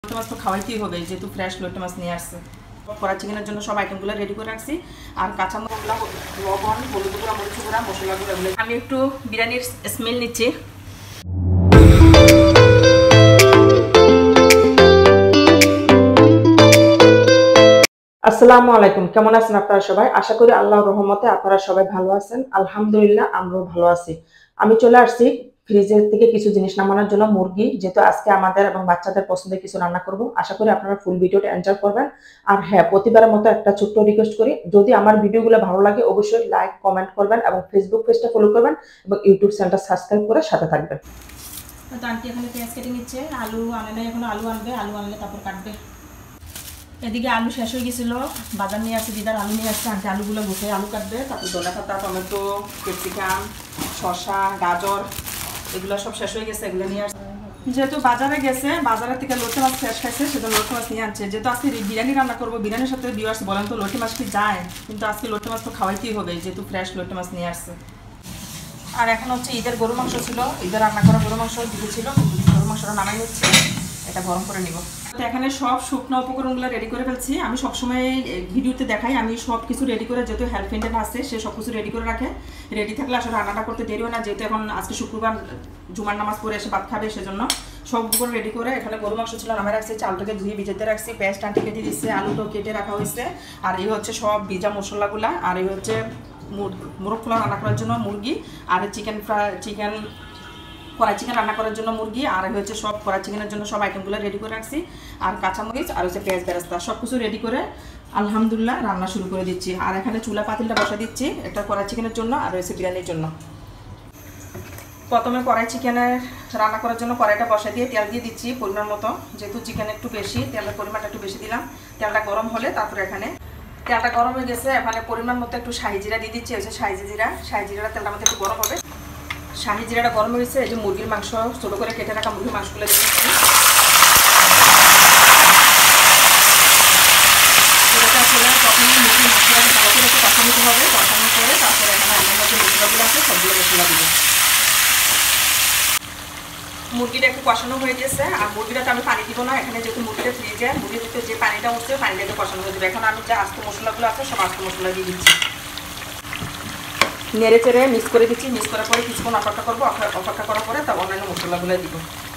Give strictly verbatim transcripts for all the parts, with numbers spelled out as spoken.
লোটে মাছ তো খাওয়াইতেই হবে, যেহেতু ফ্রেশ লোটে মাছ নিয়ে আসছে। কড়াই চিকেনের জন্য সব আইটেমগুলো রেডি করে রাখছি। আর কাঁচা মশলা, লবণ, হলুদ গুঁড়া, মরিচ গুঁড়া, মশলাগুলো এগুলো আমি একটু বিরিয়ানির স্মেল নিচ্ছি। আসসালামু আলাইকুম, কেমন আছেন আপনারা সবাই? আশা করি আল্লাহর রহমতে আপনারা সবাই ভালো আছেন। আলহামদুলিল্লাহ, আমরাও ভালো আছি। আমি চলে আসছি ফ্রিজের থেকে কিছু জিনিস নামানোর জন্য, মুরগি, যেহেতু আজকে আমাদের এবং বাচ্চাদের পছন্দের কিছু রান্না করব। আশা করি আপনারা ফুল ভিডিওটা এনজয় করবেন। আর হ্যাঁ, প্রতিবারের মতো একটা ছোট্ট রিকোয়েস্ট করি, যদি আমার ভিডিওগুলো ভালো লাগে অবশ্যই লাইক কমেন্ট করবেন এবং ফেসবুক পেজটা ফলো করবেন এবং ইউটিউব চ্যানেলটা সাবস্ক্রাইব করে সাথে থাকবেন। তো আন্টি এখানে পেঁয়াজ কেটে নিচ্ছে, আলু আনে না, এখন আলু আনবে, আলু আনলে তারপর কাটবে। এদিকে আলু শেষ হয়ে গেছিলো, বাজার নিয়ে আসছে, দিদার আলু নিয়ে আসছে, আন্টি আলুগুলো গুছিয়ে আলু কাটবে, তারপর ধনে পাতা, টমেটো, ক্যাপসিকাম, শসা, গাজর এগুলো সব শেষ হয়ে গেছে, এগুলো নিয়ে আসছে। যেহেতু বাজারে গেছে, বাজারের থেকে লোটে মাছ ফ্রেশ খাইছে, সেটা লোটে মাছ নিয়ে আনছে। যেহেতু আজকে বিরিয়ানি রান্না করবো, বিরিয়ানির সাথে ভিউয়ার্স বলেন তো লোটে মাছ কি যায়? কিন্তু আজকে লোটে মাছ তো খাওয়াইতেই হবে, যেহেতু ফ্রেশ লোটে মাছ নিয়ে আসছে। আর এখন হচ্ছে ঈদের গরু মাংস ছিল, ঈদের রান্না করা গরু মাংস দিকে ছিল, গরু মাংসটা নামাই নিচ্ছে, এটা গরম করে নিব। তো এখানে সব শুকনো উপকরণগুলো রেডি করে ফেলছি। আমি সবসময় ভিডিওতে দেখাই, আমি সব কিছু রেডি করে, যেহেতু হেল্প ইন্ডিয়ান আছে, সে সব কিছু রেডি করে রাখে। রেডি থাকলে আসলে রান্নাটা করতে দেরি হয় না, যেহেতু এখন আজকে শুক্রবার, জুমার নামাজ পড়ে এসে ভাত খাবে, সেজন্য সব উপকরণ রেডি করে এখানে গরু মাংস ছিল নামে রাখছি, চালটাকে ধুয়ে ভিজাতে রাখছি, পেঁয়াজ টানটি কেটে দিচ্ছে, আলুটাও কেটে রাখা হয়েছে। আর এই হচ্ছে সব ভিজা মশলাগুলা, আর এই হচ্ছে মোরগ পোলাও রান্না করার জন্য মুরগি, আর chicken fry, chicken kadai chicken রান্না করার জন্য মুরগি, আর হচ্ছে সব কড়াই চিকেনের জন্য সব আইটেমগুলো রেডি করে রাখছি। আর কাঁচামরিচ আর হচ্ছে পেঁয়াজ বেরেস্তা সব কিছু রেডি করে আলহামদুলিল্লাহ রান্না শুরু করে দিচ্ছি। আর এখানে চুলা পাতিলটা বসা দিচ্ছি, একটা কড়াই চিকেনের জন্য আর হচ্ছে বিরিয়ানির জন্য। প্রথমে কড়াই চিকেনের রান্না করার জন্য কড়াইটা বসা দিয়ে তেল দিয়ে দিচ্ছি পরিমাণ মতো, যেহেতু চিকেন একটু বেশি, তেলের পরিমাণটা একটু বেশি দিলাম। তেলটা গরম হলে তারপরে এখানে তেলটা গরম হয়ে গেছে, এখানে পরিমাণ মতো একটু শাহি জিরা দিয়ে দিচ্ছি। হচ্ছে শাহি জিরা, শাহি জিরাটা তেলটা মধ্যে একটু গরম হবে। শাহি জিরাটা গরম হয়েছে, এই যে মুরগির মাংস ছোটো করে কেটে রাখা মুরগির মাংসগুলো দিয়ে দিচ্ছি। তখন মুরগির মাংসটাকে ভালো করে একটু কষা নিতে হবে, কষানো করে তারপরে এখানে আমার মধ্যে মশলাগুলো আছে সবগুলো মশলা দিব। মুরগিটা একটু কষানো হয়ে গেছে, আর মুরগিটাতে আমি পানি দিব না, এখানে যেহেতু মুরগিটা ফ্রিজে, মুরগির ভিতরে যে পানিটা উঠছে পানিটা একটু কষানো হয়ে যাবে। এখন আমি যে আস্ত মশলাগুলো আছে সব আস্ত মশলা দিয়ে দিচ্ছি, নেড়ে চেড়ে মিক্স করে দিচ্ছি। মিক্স করার পরে কিছুক্ষণ অপেক্ষা করবো, অপেক্ষা করার পরে তার অন্যান্য মশলাগুলো দিব।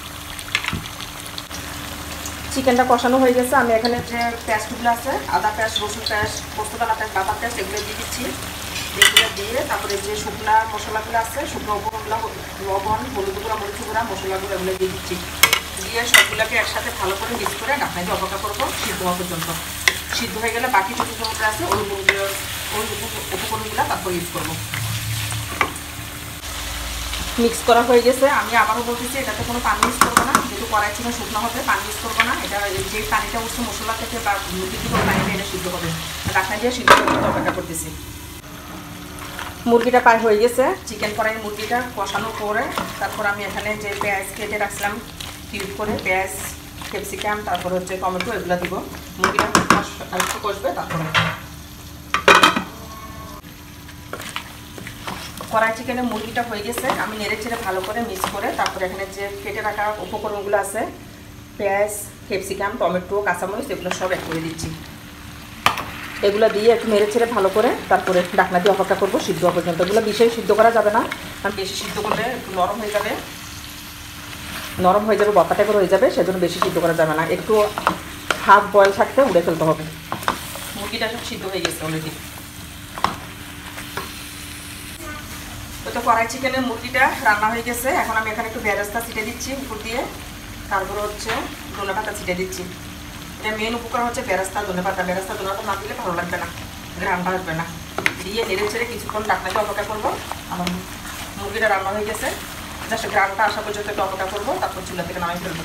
চিকেনটা কষানো হয়ে গেছে, আমি এখানে যে পেঁয়াজগুলো আছে, আদা পেঁয়াজ, রসুন পেঁয়াজ, পোস্তদানা পেঁয়াজ, বাদাম পেঁয়াজ এগুলো দিয়ে দিচ্ছি। এগুলো দিয়ে তারপরে যে শুকনা মশলাগুলো আছে, শুকনো উপকরণগুলো, লবণ, হলুদ গুঁড়া, মরিচ গুঁড়া, মশলাগুলো এগুলো দিয়ে দিচ্ছি। দিয়ে সবগুলোকে একসাথে ভালো করে মিক্স করে ঢাকনা দিয়ে অপেক্ষা করবো সিদ্ধ হওয়া পর্যন্ত। সিদ্ধ হয়ে গেলে বাকি যে উপকরণটা আছে ওই ওই উপকরণগুলো তারপর ইউজ করবো। মিক্স করা হয়ে গেছে, আমি আবারও বলতেছি এটাতে কোনো পানি ইউজ করবো না, যেহেতু কড়াই চিকেন শুকনো হবে, পানি ইউজ করবো না। এটা যে পানিটা উঠছে মশলা থেকে বা মুরগি থেকে পানিটা এটা সিদ্ধ হবে, ঢাকনা দিয়ে সিদ্ধ করতে অপেক্ষা করতেছি। মুরগিটা প্রায় হয়ে গেছে, চিকেন কড়াই মুরগিটা কষানো করে তারপর আমি এখানে যে পেঁয়াজ কেটে রাখছিলাম কিউব করে, পেঁয়াজ, ক্যাপসিকাম, তারপর হচ্ছে টমেটো এগুলো দিব। মুরগিটা একটু কষবে, তারপরে কড়াই চিকেনের মুরগিটা হয়ে গেছে, আমি নেড়ে চেড়ে ভালো করে মিক্স করে তারপরে এখানে যে কেটে রাখা উপকরণগুলো আছে, পেঁয়াজ, ক্যাপসিকাম, টমেটো, কাঁচামরিচ এগুলো সব অ্যাড করে দিচ্ছি। এগুলো দিয়ে একটু নেড়ে ছেড়ে ভালো করে তারপরে ঢাকনা দিয়ে অপেক্ষা করবো সিদ্ধ হওয়া পর্যন্ত। এগুলো বেশি সিদ্ধ করা যাবে না, কারণ বেশি সিদ্ধ করলে একটু নরম হয়ে যাবে, নরম হয়ে যাবে, বতা টাইপের হয়ে যাবে, সেজন্য বেশি সিদ্ধ করা যাবে না, একটু হাফ বয়েল থাকতে উড়ে ফেলতে হবে। মুরগিটা সব সিদ্ধ হয়ে গেছে অলরেডি। তো কড়াই চিকেনের মুরগিটা রান্না হয়ে গেছে, এখন আমি এখানে একটু বেরেস্তা ছিটে দিচ্ছি উপর দিয়ে, তারপরে হচ্ছে ধনে পাতা ছিটে দিচ্ছি। এটা মেন উপকরণ হচ্ছে বেরেস্তা, ধনে পাতা। বেরেস্তা ধনে পাতা না দিলে ভালো লাগবে না, রান্না আসবে না। দিয়ে নেড়ে ছেড়ে কিছুক্ষণ ঢাকনা দিয়ে অপেক্ষা করবো। আমার মুরগিটা রান্না হয়ে গেছে, জাস্ট গ্রানটা আসা পর্যন্ত একটু অপেক্ষা করবো, তারপর চুলা থেকে নামিয়ে ফেলবো।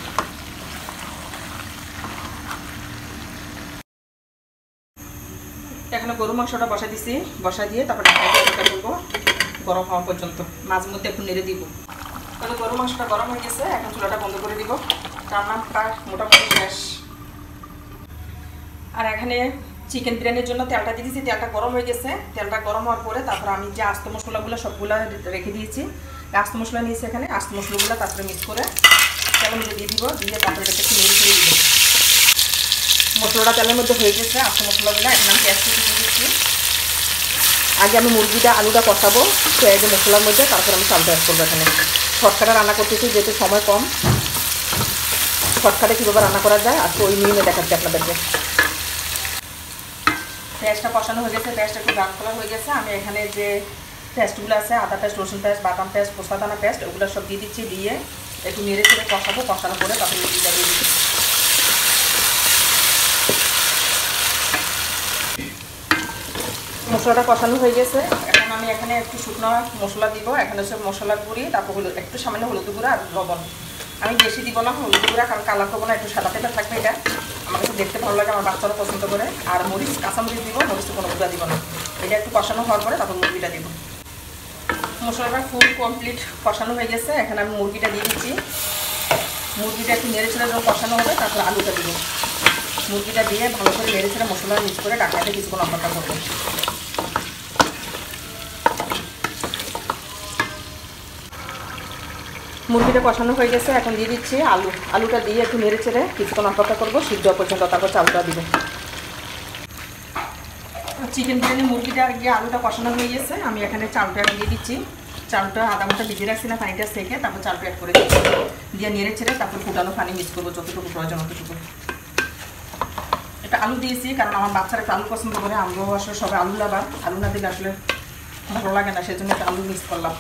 এখানে গরু মাংসটা বসা দিছি, বসা দিয়ে তারপর ঢাকনা দিয়ে অপেক্ষা করবো গরম হওয়া পর্যন্ত। মাঝে মধ্যে একটু নেড়ে দিব। তাহলে গরু মাংসটা গরম হয়ে গেছে, এখন চুলাটা বন্ধ করে দিব। রান্না প্রায় মোটামুটি শেষ। আর এখানে চিকেন বিরিয়ানির জন্য তেলটা দিয়ে দিয়েছি, তেলটা গরম হয়ে গেছে। তেলটা গরম হওয়ার পরে তারপর আমি যে আস্ত মশলাগুলো সবগুলো রেখে দিয়েছি, আস্ত মশলা নিয়েছি এখানে, আস্ত মশলাগুলো তারপরে মিক্স করে তেলের মধ্যে দিয়ে দিব, দিয়ে তারপরে এটাকে একটু নেড়ে ছেড়ে দিব। মশলাটা তেলের মধ্যে হয়ে গেছে। আস্ত মশলাগুলো এখন আমি পেঁয়াজটা দিয়ে দিচ্ছি। আগে আমি মুরগিটা আলুটা কষাবো পেঁয়াজ মশলার মধ্যে, তারপর আমি চালটা অ্যাড করবো। এখানে শর্টকাটে রান্না করতেছি যেহেতু সময় কম, শর্টকাটে কীভাবে রান্না করা যায় আজকে ওই নিয়মে দেখাচ্ছি আপনাদেরকে। পেঁয়াজটা কষানো হয়ে গেছে, পেঁয়াজটা একটু ব্রাউন কালার হয়ে গেছে। আমি এখানে যে পেস্টগুলো আছে আদা পেস্ট, রসুন পেস্ট, বাদাম পেস্ট, পোস্তা দানা পেস্ট, ওগুলো সব দিয়ে দিচ্ছি। দিয়ে একটু নেড়ে চেড়ে কষাবো, কষানোর পরে তারপর মুরগিটা দিয়ে দিচ্ছি। মশলাটা কষানো হয়ে গেছে। এখন আমি এখানে একটু শুকনো মশলা দিব। এখানে হচ্ছে মশলার গুঁড়ি, তারপর হলুদ, একটু সামান্য হলুদ গুঁড়া আর লবণ। আমি বেশি দিব না হলুদ গুঁড়া, কারণ কালার করবো না, একটু সাদা পেটা থাকবে। এটা আমার কাছে দেখতে ভালো লাগে, আমার বাচ্চারা পছন্দ করে। আর মরিচ, কাঁচামরিচ দিব, মরিচটা কোনো গুঁড়া দিব না। এটা একটু কষানো হওয়ার পরে তারপর মুরগিটা দিব। মশলাটা ফুল কমপ্লিট কষানো হয়ে গেছে। এখানে আমি মুরগিটা দিয়ে দিচ্ছি। মুরগিটা একটু নেড়ে ছেড়ে যখন কষানো হবে তারপর আলুটা দিব। মুরগিটা দিয়ে ভালো করে নেড়ে ছেড়ে মশলা মিক্স করে ঢাকনাতে কিছুক্ষণ অপেক্ষা করবো। মুরগিটা কষানো হয়ে গেছে, এখন দিয়ে দিচ্ছি আলু। আলুটা দিয়ে একটু নেড়ে ছেড়ে কিছুক্ষণ অপেক্ষা করবো সিদ্ধ পর্যন্ত, তারপর চালটা দিব। চিকেন বিরিয়ানি মুরগিটা আর গিয়ে আলুটা কষানো হয়ে গেছে। আমি এখানে চালটা দিয়ে দিচ্ছি। চালটা আধা ঘন্টা ভিজিয়ে রাখছি না, পানিটা সেকে তারপর চালটা অ্যাড করে দিচ্ছি। দিয়ে নেড়ে ছেড়ে তারপর ফুটানো পানি মিক্স করবো যতটুকু প্রয়োজন অতটুকু। একটা আলু দিয়েছি কারণ আমার বাচ্চারা একটু আলু পছন্দ করে, আমরাও আসলে সবাই আলু লাবার, আলু না দিলে আসলে ভালো লাগে না, সেজন্য একটা আলু মিক্স করলাম।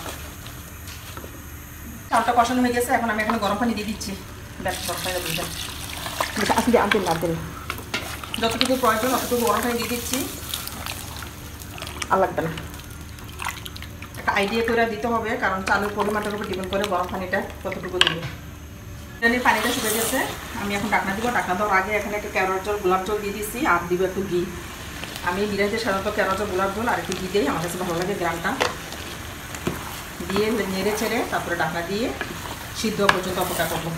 চালটা কষানো হয়ে গেছে, এখন আমি এখানে গরম পানি দিয়ে দিচ্ছি। ব্যাস গরম পানি দিতে আসলে আনতেন না দিন, যতটুকু প্রয়োজন অতটুকু গরম পানি দিয়ে দিচ্ছি। আর লাগবে না, একটা আইডিয়া করে দিতে হবে, কারণ চালের পরিমাণটার উপর ডিপেন্ড করে গরম পানিটা কতটুকু দেবে। বিরিয়ানির পানিটা শুকে গেছে, আমি এখন ঢাকনা দিব। ঢাকনা দেওয়ার আগে এখানে একটু ক্যারট জল, গোলাপ জল দিয়ে দিচ্ছি আর দিব একটু ঘি। আমি বিরিয়ানিতে সাধারণত ক্যারট জল, গোলাপ জল আর একটু ঘি দিই, আমার কাছে ভালো লাগে গ্রামটা। দিয়ে নেড়ে ছেড়ে তারপরে ঢাকনা দিয়ে সিদ্ধ পর্যন্ত অপেক্ষা করবো।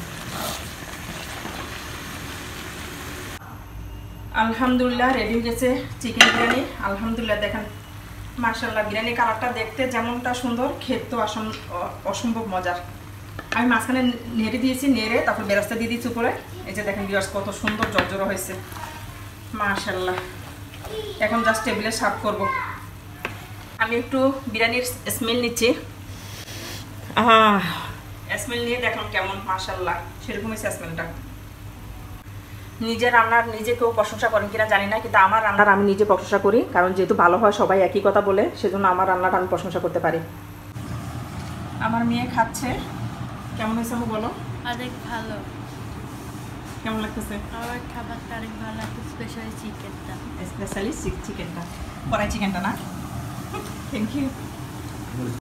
আলহামদুলিল্লাহ রেডি হয়ে গেছে চিকেন বিরিয়ানি। আলহামদুলিল্লাহ দেখেন মাশাআল্লাহ, বিরিয়ানি কালারটা দেখতে যেমনটা সুন্দর, খেতে অসম্ভব মজার। আমি মাঝখানে নেড়ে দিয়েছি, নেড়ে তারপর বেরাস্তা দিয়ে দিয়েছি উপরে। এই যে দেখেন ভিউয়ার্স কত সুন্দর জর্জরা হয়েছে মাশাআল্লাহ। এখন জাস্ট টেবিলে সার্ভ করব। আমি একটু বিরিয়ানির স্মেল নিচ্ছি। আহ স্মেল নিয়ে দেখুন কেমন মাশাআল্লাহ, সেরকমই স্মেলটা। নিজের রান্নার নিজে কেউ প্রশংসা করেন কিনা জানি না, কিন্তু আমার রান্নার আমি নিজে প্রশংসা করি, কারণ যেহেতু ভালো হয় সবাই একই কথা বলে, সেজন্য আমার রান্নাটা আমি প্রশংসা করতে পারি। আমার মেয়ে খাচ্ছে, কেমন হয়েছে আমি বলো? অনেক ভালো। কেমন লাগতেছে? আমার খাবারটা অনেক ভালো লাগছে, স্পেশালি চিকেনটা। স্পেশালি চিকেনটা, কড়াই চিকেনটা না? Thank you.